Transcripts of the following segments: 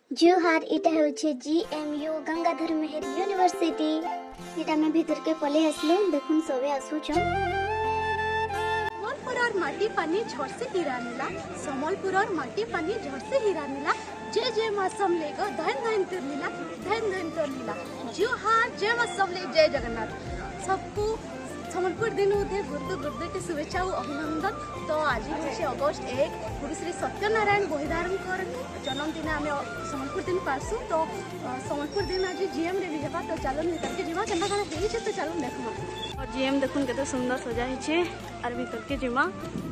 जोहार इटा होचे जीएमयू गंगाधर मेहर यूनिवर्सिटी। इटा में भीतर के पले आसलो देखुन सबे आसुछ। सम्बलपुर और माटी पानी झड़ से हीरा नीला, सम्बलपुर और माटी पानी झड़ से हीरा नीला। जय जय मां समलेगो धन धन कर नीला, धन धन कर नीला। जोहार जय मां समले, जय जगन्नाथ। सबको सम्बलपुर दिन उदय गुरुदे के शुभेच्छा और अभिनंदन। तो आज हूँ अगस्ट 1 गुरु श्री सत्यनारायण बहिदार जन्मदिन आम सम्बलपुर दिन पासू। तो सम्बलपुर दिन आज जीएम रे भी हेबा। तो चलो भीतर के जीवा केना केना हेई छै तो चलो देखमा। और जीएम देखुन केते सुंदर सजाई छै आर भीतर के जीवा।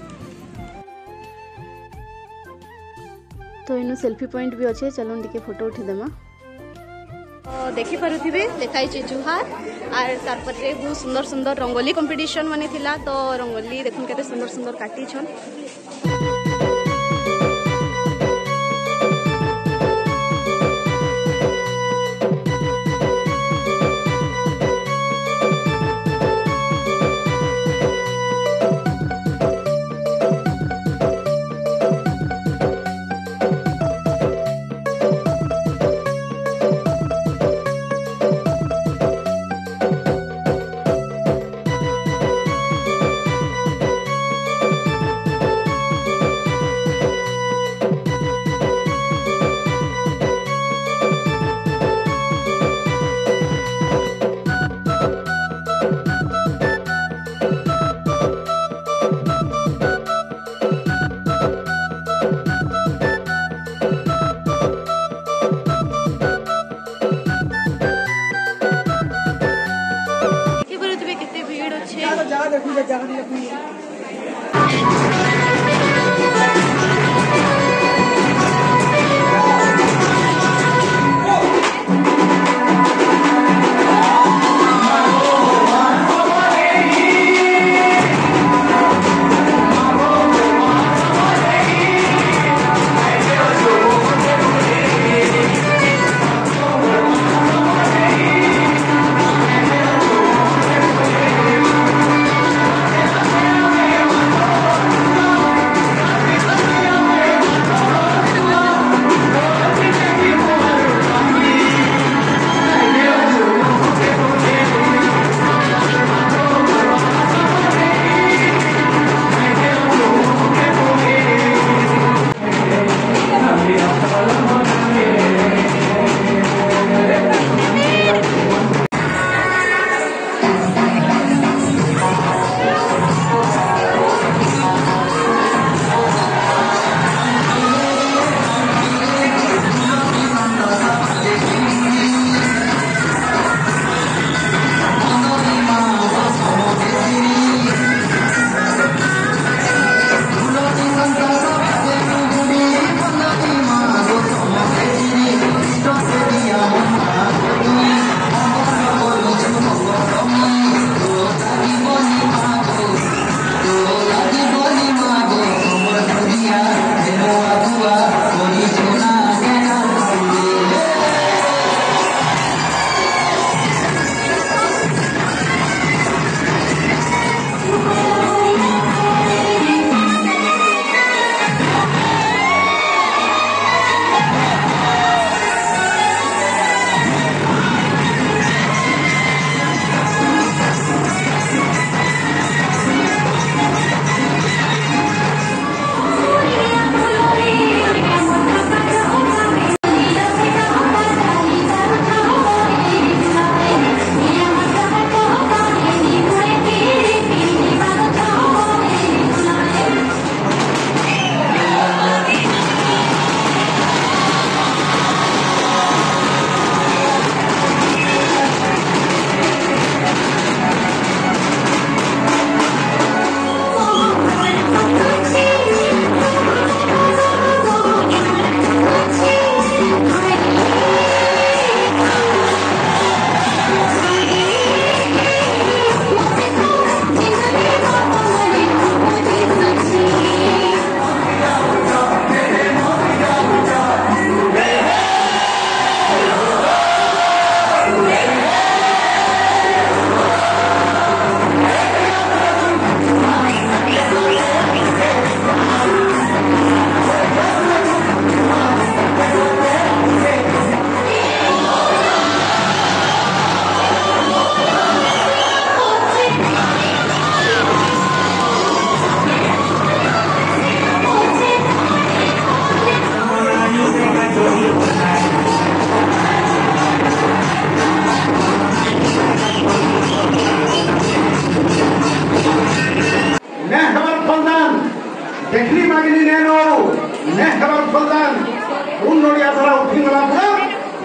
तो इनु सेल्फी पॉइंट भी अच्छे, चलो टिके फोटो उठी देमा। तो देखि पारुथिबे लिखाई छै जुहार आर तार पर रे बहुत सुंदर सुंदर रंगोली कंपटीशन माने थिला। तो रंगोली देखुन केते सुंदर सुंदर काटी छन।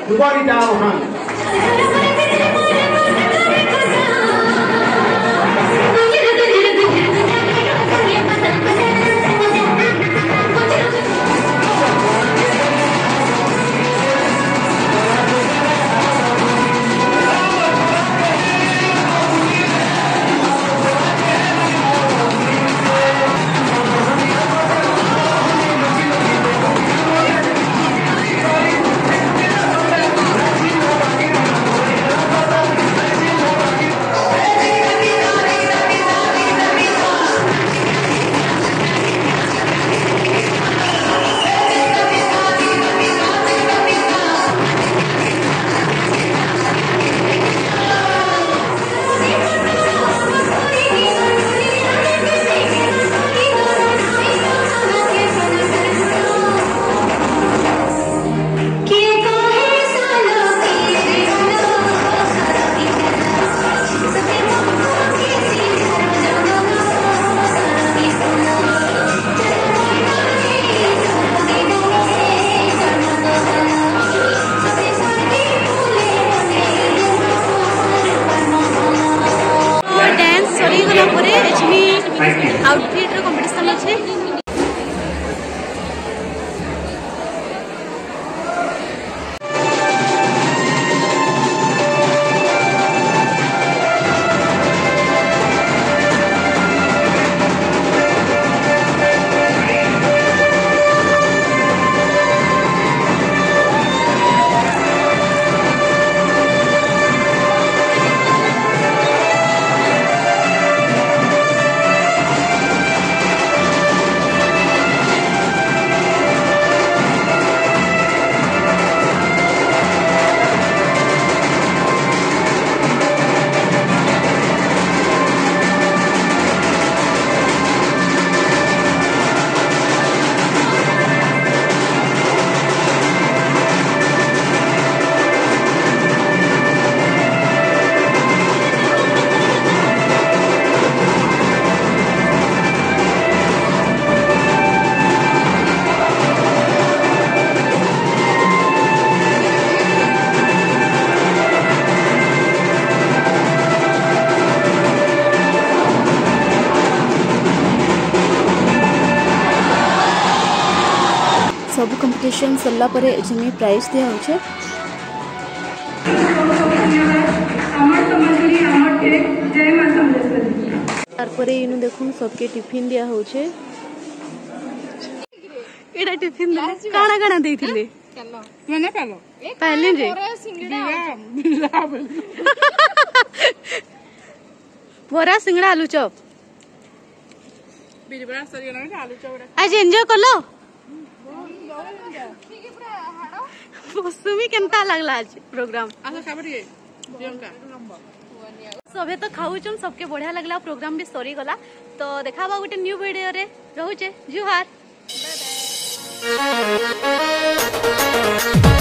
दुबारिता वहां आउटफिट कंपटीशन अच्छे सब कंपटीशन सरला परे एजमी प्राइज दिया होचे तारपरे इनु देखुन सबके टिफिन दिया होचे एडा टिफिन दे काना काना देथिले मने पालो पहले जे बोरा सिंगड़ा आलू चॉप बिरबरा सरिया आलू चॉप आज एंजॉय करलो मौसमी केनता लगला आज प्रोग्राम सभे तो खाऊचन सबके बढ़िया लगला प्रोग्राम भी सरी गला तो देखाबा गोटे न्यू वीडियो रे रहूचे जुहार।